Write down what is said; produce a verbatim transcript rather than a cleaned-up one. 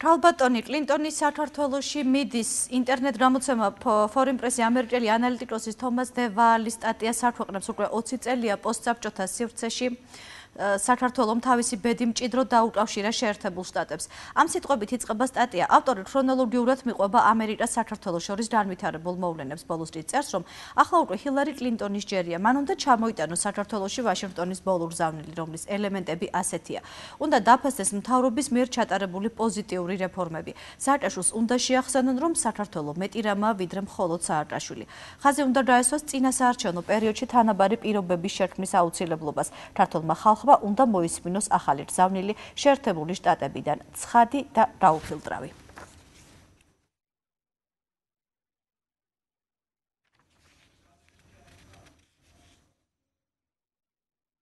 ქალბატონი კლინტონის საქართველოში მიდის ინტერნეტგამოცემა ფორინპრესი ამერიკელი ანალიტიკოსის თომას და ვაალის სტატიას აქვეყნებს უკვე ოცი წელია პოსტ-საბჭოთა სივრცეში. საქართველომ თავისი ბედი მჭიდროდ დაუკავშირა შეერთებულ შტატებს. ამ სიტყვებით იწყება სტატია. ავტორი ქრონოლოგიურად მიყვება ამერიკას საქართველოს შორის განვითარებულ მოვლენებს. ბოლოს კი წერს, რომ ახლა უკვე ჰილარი კლინტონის ჯერია. მან უნდა ჩამოიტანოს საქართველოში ვაშინგტონის ბოლო გზავნილი, რომლის ელემენტები ასეთია. უნდა დაფასდეს მთავრობის მიერ ჩატარებული პოზიტიური რეფორმები. სააკაშვილს უნდა შეახსენონ, რომ საქართველო მეტი რამაა, ვიდრე მხოლოდ სააკაშვილი. ხაზი უნდა გაესვას წინასაარჩევნო პერიოდში თანაბარი პირობების შექმნის აუცილებლობას. ქართულმა ხალხმა უნდა მოისმინოს ახალი გზავნილი შეერთებული შტატებიდან ცხადი და გაუფილტრავი.